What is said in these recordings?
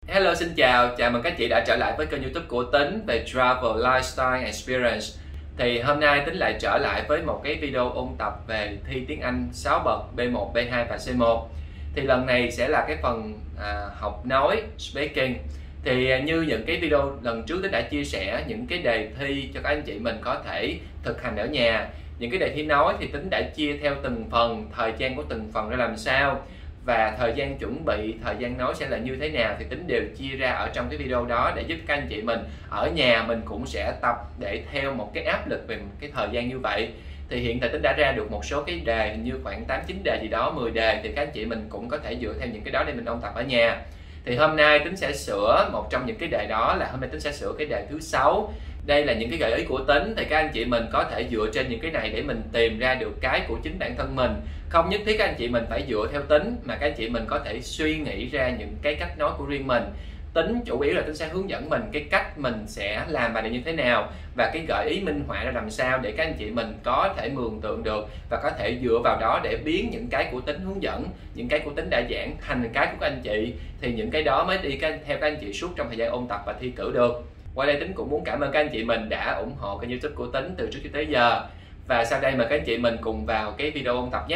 Hello, xin chào mừng các chị đã trở lại với kênh YouTube của Tính về Travel Lifestyle Experience. Thì hôm nay Tính lại trở lại với một cái video ôn tập về thi tiếng Anh 6 bậc B1, B2 và C1. Thì lần này sẽ là cái phần học nói, speaking. Thì như những cái video lần trước Tính đã chia sẻ những cái đề thi cho các anh chị mình có thể thực hành ở nhà. Những cái đề thi nói thì Tính đã chia theo từng phần, thời gian của từng phần ra làm sao, và thời gian chuẩn bị, thời gian nói sẽ là như thế nào thì Tính đều chia ra ở trong cái video đó để giúp các anh chị mình ở nhà mình cũng sẽ tập để theo một cái áp lực về một cái thời gian như vậy. Thì hiện tại Tính đã ra được một số cái đề, hình như khoảng 8-9 đề gì đó, 10 đề, thì các anh chị mình cũng có thể dựa theo những cái đó để mình ôn tập ở nhà. Thì hôm nay Tính sẽ sửa một trong những cái đề đó, là hôm nay Tính sẽ sửa cái đề thứ 6. Đây là những cái gợi ý của Tính, thì các anh chị mình có thể dựa trên những cái này để mình tìm ra được cái của chính bản thân mình. Không nhất thiết các anh chị mình phải dựa theo Tính, mà các anh chị mình có thể suy nghĩ ra những cái cách nói của riêng mình. Tính chủ yếu là Tính sẽ hướng dẫn mình cái cách mình sẽ làm bài này như thế nào, và cái gợi ý minh họa ra làm sao để các anh chị mình có thể mường tượng được, và có thể dựa vào đó để biến những cái của Tính hướng dẫn, những cái của Tính đã giảng thành cái của các anh chị. Thì những cái đó mới đi theo các anh chị suốt trong thời gian ôn tập và thi cử được. Qua đây Tính cũng muốn cảm ơn các anh chị mình đã ủng hộ kênh YouTube của Tính từ trước cho tới giờ. Và sau đây mời các anh chị mình cùng vào cái video ôn tập nhé.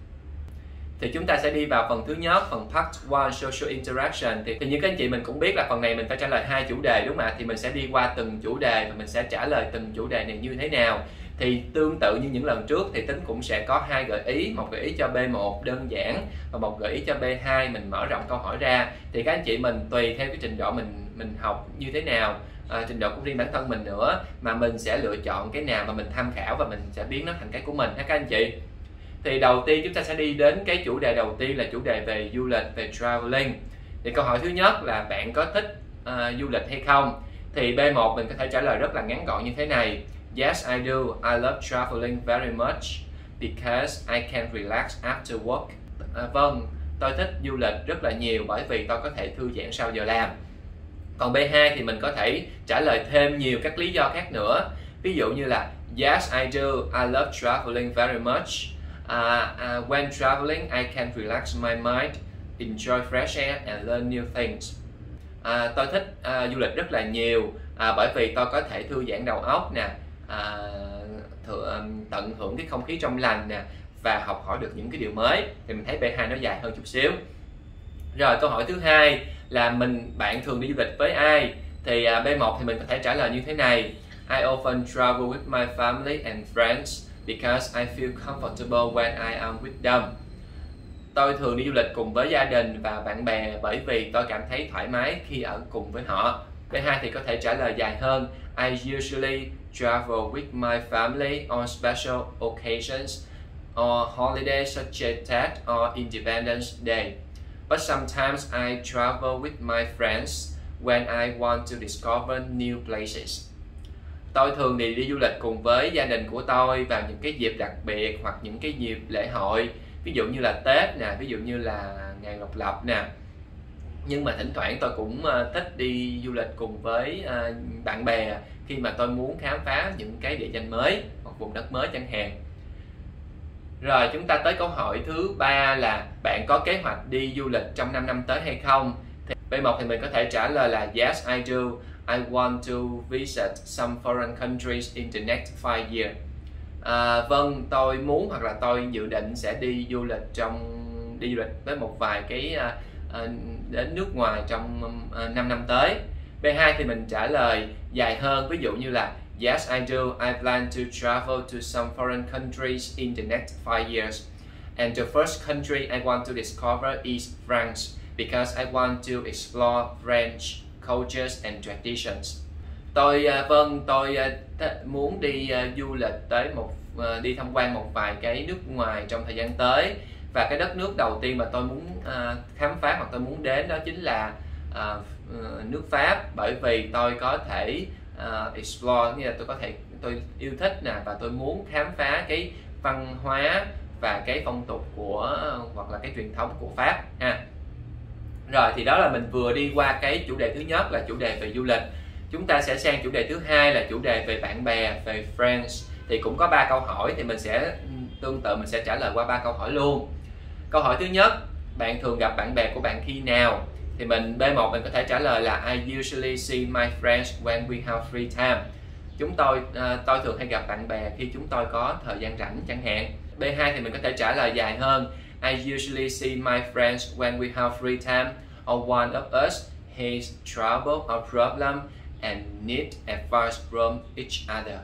Thì chúng ta sẽ đi vào phần thứ nhất, phần Part 1 Social Interaction. Thì như các anh chị mình cũng biết là phần này mình phải trả lời 2 chủ đề, đúng không ạ? Thì mình sẽ đi qua từng chủ đề và mình sẽ trả lời từng chủ đề này như thế nào. Thì tương tự như những lần trước thì Tính cũng sẽ có 2 gợi ý, một gợi ý cho B1 đơn giản và một gợi ý cho B2 mình mở rộng câu hỏi ra. Thì các anh chị mình tùy theo cái trình độ mình học như thế nào, trình độ của riêng bản thân mình nữa, mà mình sẽ lựa chọn cái nào mà mình tham khảo và mình sẽ biến nó thành cái của mình ha các anh chị. Thì đầu tiên chúng ta sẽ đi đến cái chủ đề đầu tiên là chủ đề về du lịch, về traveling. Thì câu hỏi thứ nhất là bạn có thích du lịch hay không? Thì B1 mình có thể trả lời rất là ngắn gọn như thế này: Yes, I do. I love traveling very much because I can relax after work. Vâng, tôi thích du lịch rất là nhiều bởi vì tôi có thể thư giãn sau giờ làm. Còn B2 thì mình có thể trả lời thêm nhiều các lý do khác nữa. Ví dụ như là Yes, I do. I love traveling very much. When traveling, I can relax my mind, enjoy fresh air and learn new things. Tôi thích du lịch rất là nhiều bởi vì tôi có thể thư giãn đầu óc nè, tận hưởng cái không khí trong lành nè, và học hỏi được những cái điều mới. Thì mình thấy B2 nó dài hơn chút xíu. Rồi câu hỏi thứ hai là bạn thường đi du lịch với ai? Thì B1 thì mình có thể trả lời như thế này: I often travel with my family and friends because I feel comfortable when I am with them. Tôi thường đi du lịch cùng với gia đình và bạn bè bởi vì tôi cảm thấy thoải mái khi ở cùng với họ. B2 thì có thể trả lời dài hơn: I usually travel with my family on special occasions or holidays such as Tet or Independence Day. But sometimes I travel with my friends when I want to discover new places. Tôi thường đi du lịch cùng với gia đình của tôi vào những cái dịp đặc biệt hoặc những cái dịp lễ hội, ví dụ như là Tết nè, ví dụ như là ngày độc lập nè. Nhưng mà thỉnh thoảng tôi cũng thích đi du lịch cùng với bạn bè khi mà tôi muốn khám phá những cái địa danh mới hoặc vùng đất mới chẳng hạn. Rồi chúng ta tới câu hỏi thứ 3 là bạn có kế hoạch đi du lịch trong 5 năm tới hay không? Thì B1 thì mình có thể trả lời là Yes, I do. I want to visit some foreign countries in the next 5 years. Vâng, tôi muốn hoặc là tôi dự định sẽ đi du lịch với một vài cái đến nước ngoài trong 5 năm tới. B2 thì mình trả lời dài hơn, ví dụ như là Yes, I do. I plan to travel to some foreign countries in the next 5 years. And the first country I want to discover is France because I want to explore French cultures and traditions. Tôi muốn đi du lịch tới đi tham quan một vài cái nước ngoài trong thời gian tới, và cái đất nước đầu tiên mà tôi muốn khám phá hoặc tôi muốn đến đó chính là nước Pháp, bởi vì tôi có thể explore, nghĩa là tôi yêu thích nè, và tôi muốn khám phá cái văn hóa và cái phong tục hoặc là cái truyền thống của Pháp ha. Rồi thì đó là mình vừa đi qua cái chủ đề thứ nhất là chủ đề về du lịch. Chúng ta sẽ sang chủ đề thứ hai là chủ đề về bạn bè, về friends. Thì cũng có 3 câu hỏi, thì mình sẽ tương tự mình sẽ trả lời qua 3 câu hỏi luôn. Câu hỏi thứ nhất: bạn thường gặp bạn bè của bạn khi nào? Thì B1 mình có thể trả lời là I usually see my friends when we have free time. Tôi thường hay gặp bạn bè khi chúng tôi có thời gian rảnh chẳng hạn. B2 thì mình có thể trả lời dài hơn. I usually see my friends when we have free time, or one of us has trouble or problem and need advice from each other.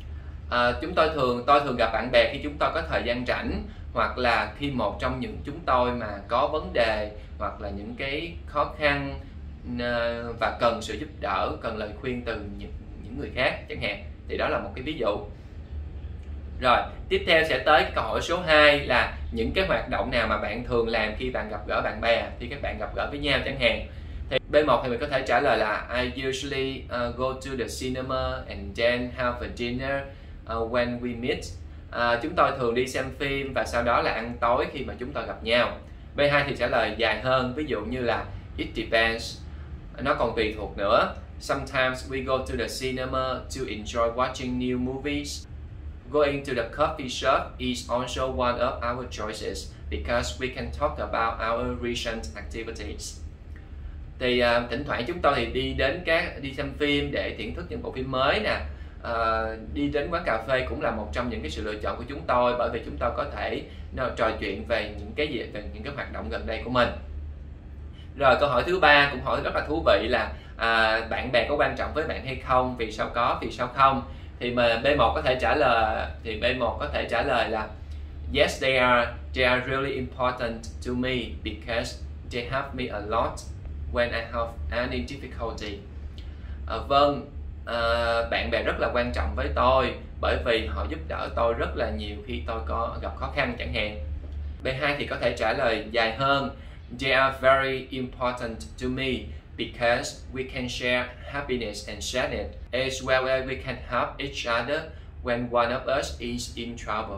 Tôi thường gặp bạn bè khi chúng tôi có thời gian rảnh, hoặc là khi một trong những chúng tôi mà có vấn đề hoặc là những cái khó khăn và cần sự giúp đỡ, cần lời khuyên từ những người khác chẳng hạn. Thì đó là một cái ví dụ. Rồi, tiếp theo sẽ tới câu hỏi số 2 là những cái hoạt động nào mà bạn thường làm khi bạn gặp gỡ bạn bè, khi các bạn gặp gỡ với nhau chẳng hạn. Thì B1 thì mình có thể trả lời là I usually go to the cinema and then have a dinner when we meet. Chúng tôi thường đi xem phim và sau đó là ăn tối khi mà chúng tôi gặp nhau. B2 thì trả lời dài hơn, ví dụ như là it depends, nó còn tùy thuộc nữa. Sometimes we go to the cinema to enjoy watching new movies. Going to the coffee shop is also one of our choices because we can talk about our recent activities. Thì thỉnh thoảng chúng tôi thì đi xem phim để thưởng thức những bộ phim mới nè. Đi đến quán cà phê cũng là một trong những cái sự lựa chọn của chúng tôi, bởi vì chúng tôi có thể trò chuyện về những cái hoạt động gần đây của mình. Rồi, câu hỏi thứ 3 cũng hỏi rất là thú vị là bạn bè có quan trọng với bạn hay không, vì sao có, vì sao không. Thì mà B1 có thể trả lời là yes, they are really important to me because they help me a lot when I have any difficulty. Vâng, bạn bè rất là quan trọng với tôi bởi vì họ giúp đỡ tôi rất là nhiều khi tôi có gặp khó khăn chẳng hạn. B2 thì có thể trả lời dài hơn. They are very important to me because we can share happiness and share it, as well as we can help each other when one of us is in trouble.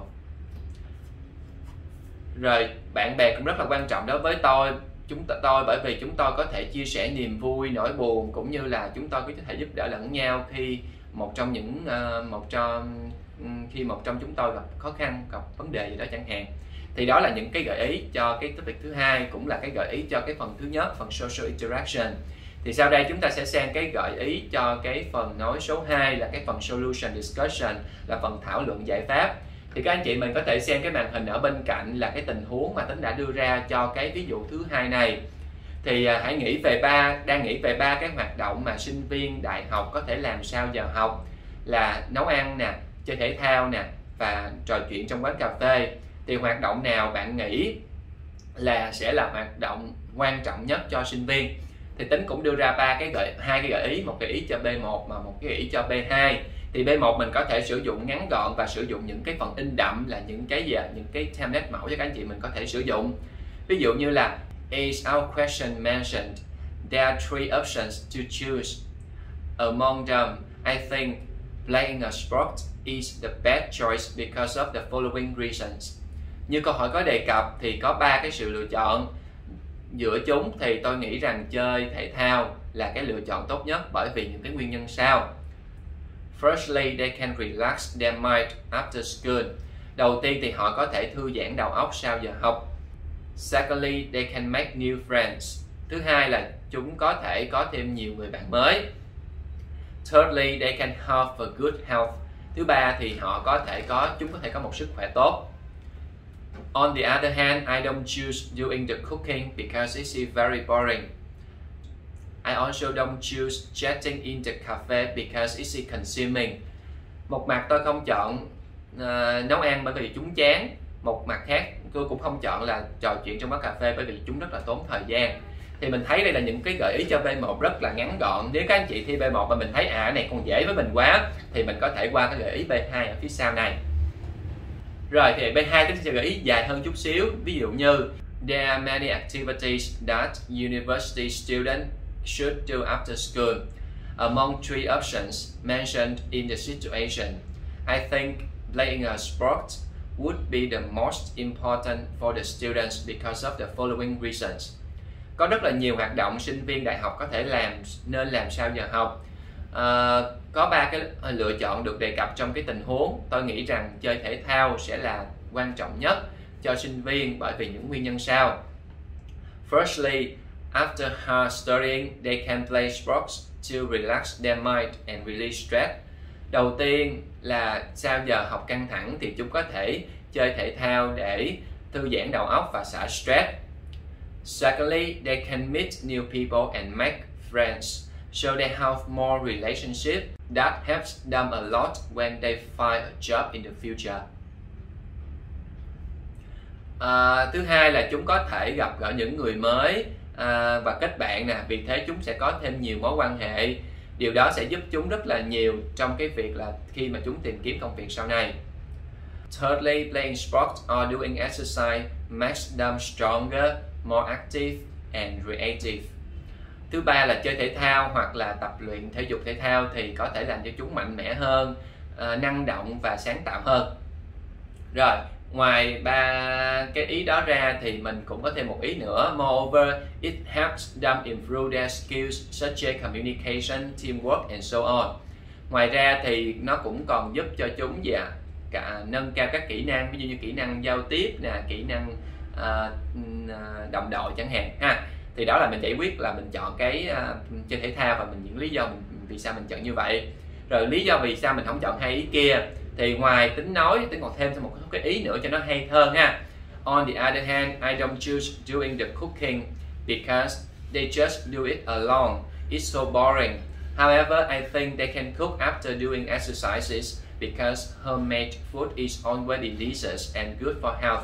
Rồi, bạn bè cũng rất là quan trọng đối với tôi bởi vì chúng tôi có thể chia sẻ niềm vui, nỗi buồn, cũng như là chúng tôi có thể giúp đỡ lẫn nhau khi một trong chúng tôi gặp khó khăn, gặp vấn đề gì đó chẳng hạn. Thì đó là những cái gợi ý cho cái topic thứ 2, cũng là cái gợi ý cho cái phần thứ nhất, phần social interaction. Thì sau đây chúng ta sẽ sang cái gợi ý cho cái phần nói số 2 là cái phần solution discussion, là phần thảo luận giải pháp. Thì các anh chị mình có thể xem cái màn hình ở bên cạnh là cái tình huống mà Tính đã đưa ra cho cái ví dụ thứ 2 này. Thì hãy nghĩ về ba cái hoạt động mà sinh viên đại học có thể làm sau giờ học, là nấu ăn nè, chơi thể thao nè và trò chuyện trong quán cà phê. Thì hoạt động nào bạn nghĩ là sẽ là hoạt động quan trọng nhất cho sinh viên? Thì Tính cũng đưa ra hai cái gợi ý, một gợi ý cho B1 và một cái gợi ý cho B2. Thì B1 mình có thể sử dụng ngắn gọn và sử dụng những cái phần in đậm, là những cái template mẫu cho các anh chị mình có thể sử dụng. Ví dụ như là as our question mentioned, there are 3 options to choose. Among them, I think playing a sport is the best choice because of the following reasons. Như câu hỏi có đề cập thì có 3 cái sự lựa chọn. Giữa chúng thì tôi nghĩ rằng chơi thể thao là cái lựa chọn tốt nhất bởi vì những cái nguyên nhân sau. Firstly, they can relax their mind after school. Đầu tiên thì họ có thể thư giãn đầu óc sau giờ học. Secondly, they can make new friends. Thứ hai là chúng có thể có thêm nhiều người bạn mới. Thirdly, they can have a good health. Thứ ba thì chúng có thể có một sức khỏe tốt. On the other hand, I don't choose doing the cooking because it's very boring. I also don't choose chatting in the cafe because it's consuming. Một mặt tôi không chọn nấu ăn bởi vì chúng chán. Một mặt khác tôi cũng không chọn là trò chuyện trong quán cà phê bởi vì chúng rất là tốn thời gian. Thì mình thấy đây là những cái gợi ý cho B1 rất là ngắn gọn. Nếu các anh chị thi B1 mà mình thấy này còn dễ với mình quá thì mình có thể qua cái gợi ý B2 ở phía sau này. Rồi thì B2 tôi sẽ gợi ý dài hơn chút xíu. Ví dụ như there are many activities that university students should do after school. Among 3 options mentioned in the situation, I think playing a sport would be the most important for the students because of the following reasons. Có rất là nhiều hoạt động sinh viên đại học có thể nên làm sau giờ học. Có 3 cái lựa chọn được đề cập trong cái tình huống. Tôi nghĩ rằng chơi thể thao sẽ là quan trọng nhất cho sinh viên bởi vì những nguyên nhân sau. Firstly, After hard studying, they can play sports to relax their mind and release stress. Đầu tiên là sau giờ học căng thẳng thì chúng có thể chơi thể thao để thư giãn đầu óc và xả stress. Secondly, they can meet new people and make friends, so they have more relationship that helps them a lot when they find a job in the future. Thứ hai là chúng có thể gặp gỡ những người mới và kết bạn nè, vì thế chúng sẽ có thêm nhiều mối quan hệ. Điều đó sẽ giúp chúng rất là nhiều trong cái việc là khi mà chúng tìm kiếm công việc sau này. Thirdly, playing sports or doing exercise makes them stronger, more active and creative. Thứ ba là chơi thể thao hoặc là tập luyện thể dục thể thao thì có thể làm cho chúng mạnh mẽ hơn, năng động và sáng tạo hơn. Rồi, ngoài ba cái ý đó ra thì mình cũng có thêm một ý nữa. Moreover, it helps them improve their skills such as communication, teamwork and so on. Ngoài ra thì nó cũng còn giúp cho chúng nâng cao các kỹ năng, ví dụ như kỹ năng giao tiếp nè, kỹ năng đồng đội chẳng hạn ha. Thì đó là mình giải quyết là mình chọn cái chơi thể thao và mình những lý do vì sao mình chọn như vậy. Rồi lý do vì sao mình không chọn hai ý kia thì ngoài tính nói, tính còn thêm một cái ý nữa cho nó hay hơn ha. On the other hand, I don't choose doing the cooking because they just do it alone. It's so boring. However, I think they can cook after doing exercises because homemade food is already delicious and good for health.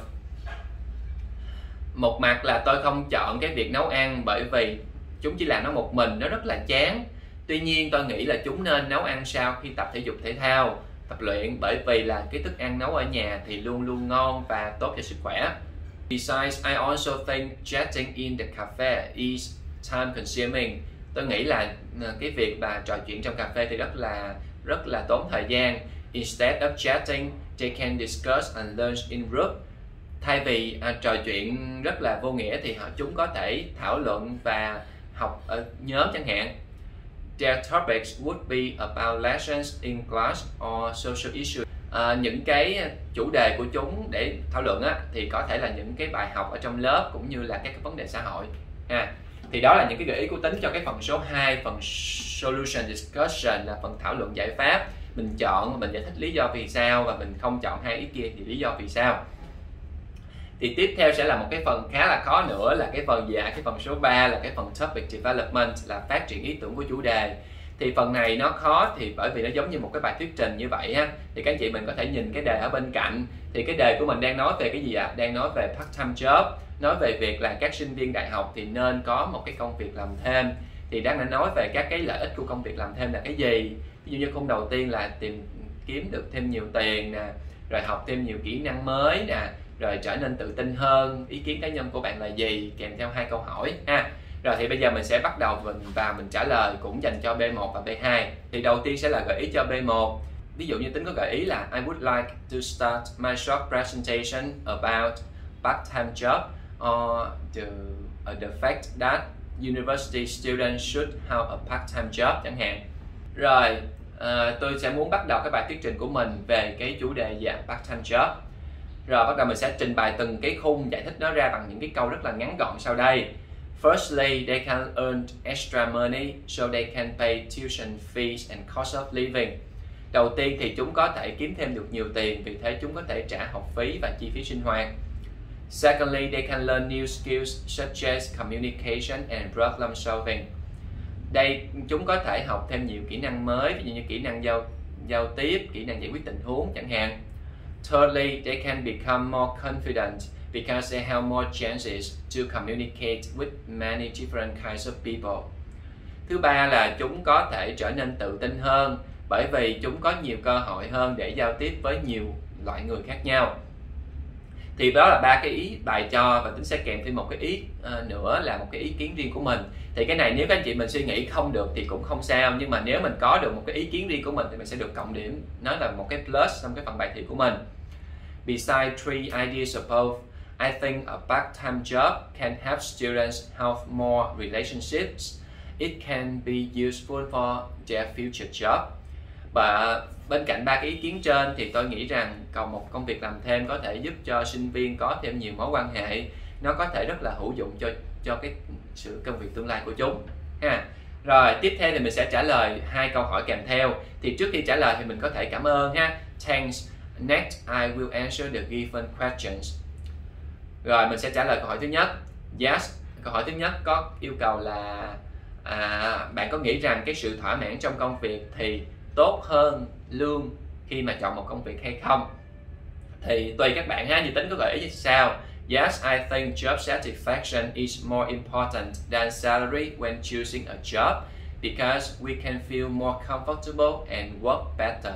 Một mặt là tôi không chọn cái việc nấu ăn bởi vì chúng chỉ làm nó một mình, nó rất là chán. Tuy nhiên tôi nghĩ là chúng nên nấu ăn sau khi tập thể dục thể thao, tập luyện, bởi vì là cái thức ăn nấu ở nhà thì luôn luôn ngon và tốt cho sức khỏe. Besides, I also think chatting in the cafe is time consuming. Tôi nghĩ là cái việc mà trò chuyện trong cà phê thì rất là tốn thời gian. Instead of chatting, they can discuss and learn in group. Thay vì trò chuyện rất là vô nghĩa thì chúng có thể thảo luận và học ở nhóm chẳng hạn. Their topics would be about lessons in class or social issues. Những cái chủ đề của chúng để thảo luận thì có thể là những cái bài học ở trong lớp cũng như là các cái vấn đề xã hội. Thì đó là những cái gợi ý của Tính cho cái phần số 2, phần solution discussion là phần thảo luận giải pháp. Mình chọn, mình giải thích lý do vì sao và mình không chọn hai ý kia thì lý do vì sao. Thì tiếp theo sẽ là một cái phần khá là khó nữa là cái phần cái phần số 3 là cái phần topic development, là phát triển ý tưởng của chủ đề. Thì phần này nó khó thì bởi vì nó giống như một cái bài thuyết trình như vậy ha. Thì các anh chị mình có thể nhìn cái đề ở bên cạnh. Thì cái đề của mình đang nói về cái gì ạ? Đang nói về part-time job, nói về việc là các sinh viên đại học thì nên có một cái công việc làm thêm. Thì đang nói về các cái lợi ích của công việc làm thêm là cái gì. Ví dụ như khung đầu tiên là tìm kiếm được thêm nhiều tiền nè, rồi học thêm nhiều kỹ năng mới nè, rồi trở nên tự tin hơn. Ý kiến cá nhân của bạn là gì, kèm theo 2 câu hỏi ha. Rồi thì bây giờ mình sẽ bắt đầu mình trả lời cũng dành cho B1 và B2. Thì đầu tiên sẽ là gợi ý cho B1. Ví dụ như Tính có gợi ý là I would like to start my short presentation about part-time job or the fact that university students should have a part-time job chẳng hạn. Rồi tôi sẽ muốn bắt đầu cái bài thuyết trình của mình về cái chủ đề part-time job. Rồi bắt đầu mình sẽ trình bày từng cái khung, giải thích nó ra bằng những cái câu rất là ngắn gọn sau đây. Firstly, they can earn extra money so they can pay tuition fees and cost of living. Đầu tiên thì chúng có thể kiếm thêm được nhiều tiền, vì thế chúng có thể trả học phí và chi phí sinh hoạt. Secondly, they can learn new skills such as communication and problem solving. Đây chúng có thể học thêm nhiều kỹ năng mới, ví dụ như kỹ năng giao tiếp, kỹ năng giải quyết tình huống chẳng hạn. Thirdly, they can become more confident because they have more chances to communicate with many different kinds of people. Thứ ba là chúng có thể trở nên tự tin hơn bởi vì chúng có nhiều cơ hội hơn để giao tiếp với nhiều loại người khác nhau. Thì đó là 3 cái ý bài cho, và Tính sẽ kèm thêm một cái ý nữa là một cái ý kiến riêng của mình. Thì cái này nếu các anh chị mình suy nghĩ không được thì cũng không sao, nhưng mà nếu mình có được một cái ý kiến riêng của mình thì mình sẽ được cộng điểm. Nó là một cái plus trong cái phần bài thi của mình. Besides 3 ideas above, I think a part-time job can help students have more relationships. It can be useful for their future job. Và bên cạnh 3 cái ý kiến trên thì tôi nghĩ rằng còn một công việc làm thêm có thể giúp cho sinh viên có thêm nhiều mối quan hệ. Nó có thể rất là hữu dụng cho cho cái sự công việc tương lai của chúng ha. Rồi tiếp theo thì mình sẽ trả lời 2 câu hỏi kèm theo. Thì trước khi trả lời thì mình có thể cảm ơn ha. Thanks. Next, I will answer the given questions. Rồi mình sẽ trả lời câu hỏi thứ nhất. Yes. Câu hỏi thứ nhất có yêu cầu là bạn có nghĩ rằng cái sự thỏa mãn trong công việc thì tốt hơn lương khi mà chọn một công việc hay không? Thì tùy các bạn ha, như Tính có gợi ý như sau. Yes, I think job satisfaction is more important than salary when choosing a job because we can feel more comfortable and work better.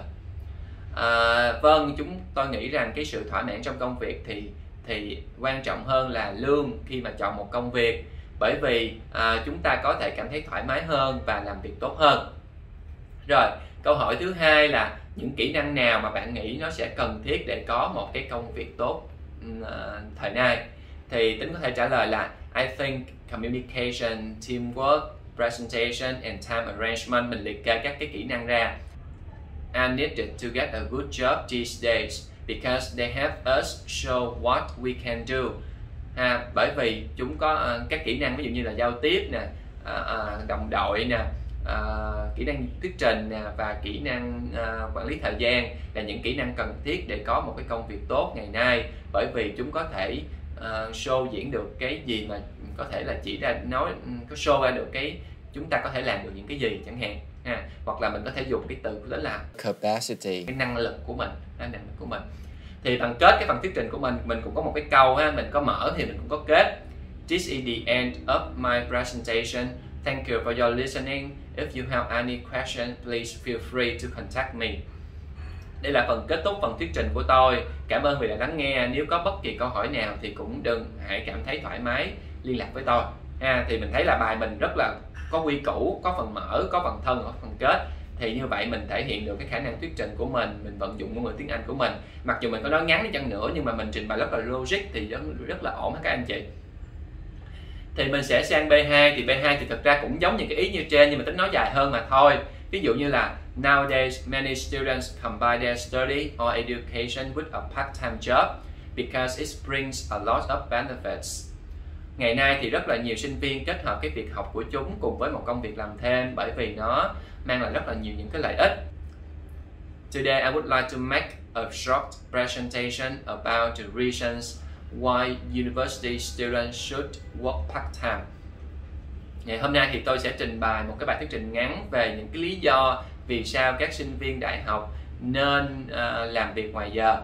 Vâng, tôi nghĩ rằng cái sự thỏa mãn trong công việc thì quan trọng hơn là lương khi mà chọn một công việc, bởi vì chúng ta có thể cảm thấy thoải mái hơn và làm việc tốt hơn. Rồi, câu hỏi thứ hai là những kỹ năng nào mà bạn nghĩ nó sẽ cần thiết để có một cái công việc tốt thời nay? Thì Tính có thể trả lời là I think communication, teamwork, presentation and time arrangement. Mình liệt kê các cái kỹ năng ra. I needed to get a good job these days because they help us show what we can do. Bởi vì chúng có các kỹ năng ví dụ như là giao tiếp nè, đồng đội nè, kỹ năng thuyết trình nè và kỹ năng quản lý thời gian là những kỹ năng cần thiết để có một cái công việc tốt ngày nay, bởi vì chúng có thể show diễn được cái gì mà có thể là chỉ ra nói có show ra được cái chúng ta có thể làm được những cái gì chẳng hạn hoặc là mình có thể dùng cái từ đó là capacity, cái năng lực của mình, Thì phần kết cái phần thuyết trình của mình cũng có một cái câu ha, mình có mở thì mình cũng có kết. This is the end of my presentation. Thank you for your listening. If you have any question, please feel free to contact me. Đây là phần kết thúc phần thuyết trình của tôi. Cảm ơn vì đã lắng nghe. Nếu có bất kỳ câu hỏi nào thì cũng hãy cảm thấy thoải mái liên lạc với tôi. Thì mình thấy là bài mình rất là có quy củ, có phần mở, có phần thân, có phần kết. Thì như vậy mình thể hiện được cái khả năng thuyết trình của mình vận dụng ngôn ngữ tiếng Anh của mình. Mặc dù mình có nói ngắn đi chăng nữa nhưng mà mình trình bày rất là logic thì rất là ổn các anh chị. Thì mình sẽ sang B2, thì B2 thì thực ra cũng giống những cái ý như trên nhưng mà Tính nói dài hơn mà thôi. Ví dụ như là nowadays many students combine their study or education with a part-time job because it brings a lot of benefits. Ngày nay thì rất là nhiều sinh viên kết hợp cái việc học của chúng cùng với một công việc làm thêm, bởi vì nó mang lại rất là nhiều những cái lợi ích. Today I would like to make a short presentation about the reasons why university students should work part-time. Ngày hôm nay thì tôi sẽ trình bày một cái bài thuyết trình ngắn về những cái lý do vì sao các sinh viên đại học nên làm việc ngoài giờ.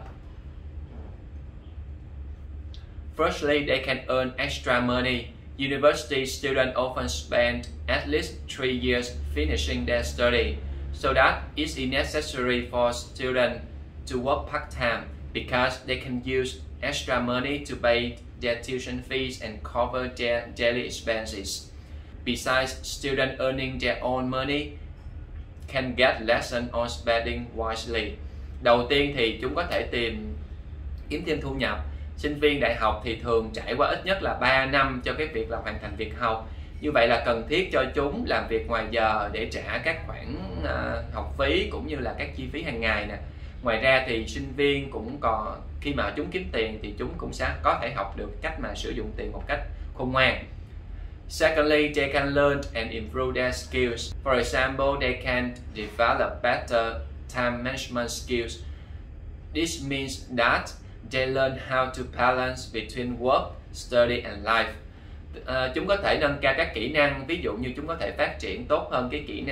Firstly, they can earn extra money. University students often spend at least 3 years finishing their study, so that it's necessary for students to work part-time because they can use extra money to pay their tuition fees and cover their daily expenses. Besides, students earning their own money can get lesson on spending wisely. Đầu tiên thì chúng có thể kiếm thêm thu nhập. Sinh viên đại học thì thường trải qua ít nhất là 3 năm cho cái việc là hoàn thành việc học. Như vậy là cần thiết cho chúng làm việc ngoài giờ để trả các khoản học phí cũng như là các chi phí hàng ngày nè. Ngoài ra thì sinh viên cũng còn khi mà chúng kiếm tiền thì chúng cũng sẽ có thể học được cách mà sử dụng tiền một cách khôn ngoan. Secondly, they can learn and improve their skills. For example, they can develop better time management skills. This means that they learn how to balance between work, study and life. Chúng có thể nâng cao các kỹ năng, ví dụ như chúng có thể phát triển tốt hơn cái kỹ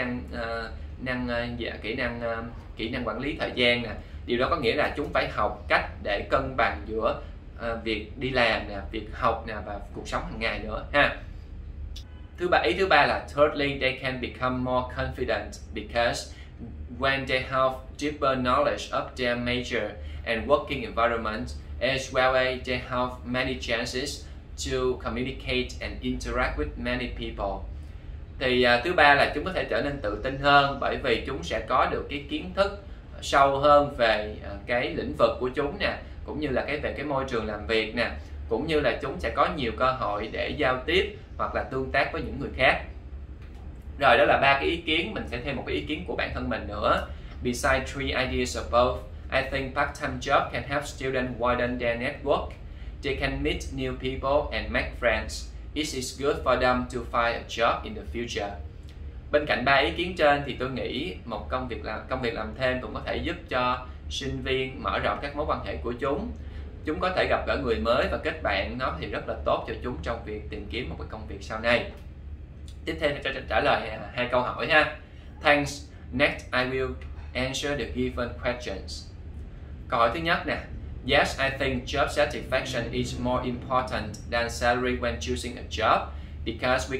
năng quản lý thời gian nè. Điều đó có nghĩa là chúng phải học cách để cân bằng giữa việc đi làm nè, việc học nè và cuộc sống hàng ngày nữa ha. Ý thứ ba là thirdly, they can become more confident because when they have deeper knowledge of their major and working environment, as well as they have many chances to communicate and interact with many people. Thì thứ ba là chúng có thể trở nên tự tin hơn bởi vì chúng sẽ có được cái kiến thức sâu hơn về cái lĩnh vực của chúng nè, cũng như là về cái môi trường làm việc nè, cũng như là chúng sẽ có nhiều cơ hội để giao tiếp hoặc là tương tác với những người khác. Rồi đó là 3 cái ý kiến, mình sẽ thêm một cái ý kiến của bản thân mình nữa. Besides 3 ideas above, I think part-time job can help students widen their network. They can meet new people and make friends. it is good for them to find a job in the future. Bên cạnh 3 ý kiến trên thì tôi nghĩ một công việc làm thêm cũng có thể giúp cho sinh viên mở rộng các mối quan hệ của chúng. Chúng có thể gặp gỡ người mới và kết bạn, nó thì rất là tốt cho chúng trong việc tìm kiếm một cái công việc sau này. Tiếp theo cho trả lời 2 câu hỏi ha. Thanks. Next, I will answer the given questions. Câu hỏi thứ nhất nè. Yes, I think job satisfaction is more important than salary when choosing a job because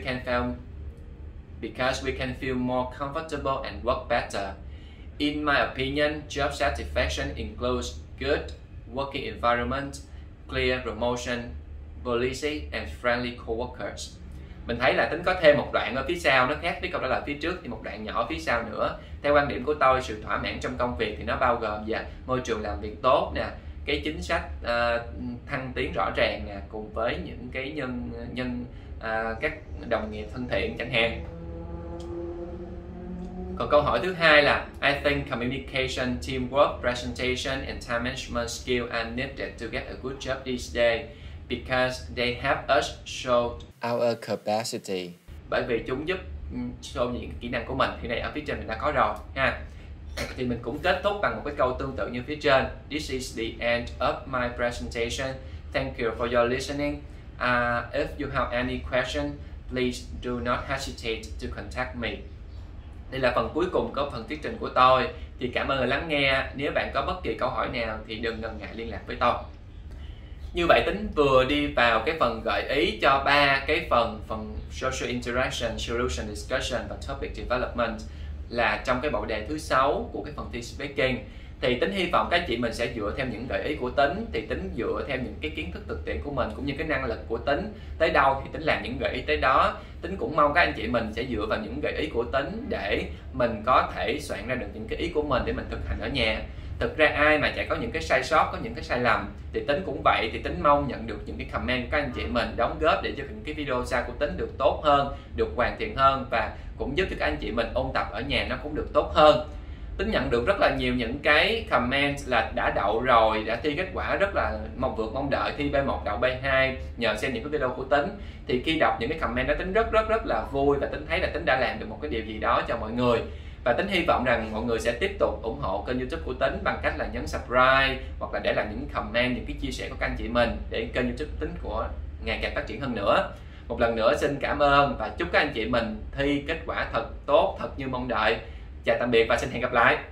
we can feel more comfortable and work better. In my opinion, job satisfaction includes good working environment, clear promotion policy and friendly coworkers. Mình thấy là Tính có thêm một đoạn ở phía sau, nó khác với câu trả lời phía trước, thì một đoạn nhỏ phía sau nữa. Theo quan điểm của tôi, sự thỏa mãn trong công việc thì nó bao gồm về môi trường làm việc tốt nè, cái chính sách thăng tiến rõ ràng nè, cùng với những cái các đồng nghiệp thân thiện chẳng hạn. Còn câu hỏi thứ hai là I think communication, teamwork, presentation and time management skill are needed to get a good job these days because they help us show our capacity. Bởi vì chúng giúp show những kỹ năng của mình. Thì này ở phía trên mình đã có rồi ha. Thì mình cũng kết thúc bằng một cái câu tương tự như phía trên. This is the end of my presentation. Thank you for your listening. If you have any question, please do not hesitate to contact me. Đây là phần cuối cùng của phần thuyết trình của tôi. Thì cảm ơn người lắng nghe. Nếu bạn có bất kỳ câu hỏi nào thì đừng ngần ngại liên lạc với tôi. Như vậy Tính vừa đi vào cái phần gợi ý cho 3 cái phần social interaction, solution discussion và topic development là trong cái bộ đề thứ 6 của cái phần thi speaking. Thì Tính hy vọng các anh chị mình sẽ dựa theo những gợi ý của Tính, thì Tính dựa theo những cái kiến thức thực tiễn của mình cũng như cái năng lực của Tính tới đâu thì Tính làm những gợi ý tới đó. Tính cũng mong các anh chị mình sẽ dựa vào những gợi ý của Tính để mình có thể soạn ra được những cái ý của mình để mình thực hành ở nhà. Thực ra ai mà chả có những cái sai sót, có những cái sai lầm, thì Tính cũng vậy. Thì Tính mong nhận được những cái comment của các anh chị mình đóng góp để cho những cái video sau của Tính được tốt hơn, được hoàn thiện hơn và cũng giúp cho các anh chị mình ôn tập ở nhà nó cũng được tốt hơn. Tính nhận được rất là nhiều những cái comment là đã đậu rồi, đã thi kết quả rất là vượt mong đợi, thi B1 đậu B2 nhờ xem những cái video của Tính. Thì khi đọc những cái comment đó Tính rất là vui và Tính thấy là Tính đã làm được một cái điều gì đó cho mọi người. Và Tính hy vọng rằng mọi người sẽ tiếp tục ủng hộ kênh YouTube của Tính bằng cách là nhấn subscribe hoặc là để lại những comment, những cái chia sẻ của các anh chị mình để kênh YouTube Tính của ngày càng phát triển hơn nữa. Một lần nữa xin cảm ơn và chúc các anh chị mình thi kết quả thật tốt, thật như mong đợi. Chào tạm biệt và xin hẹn gặp lại.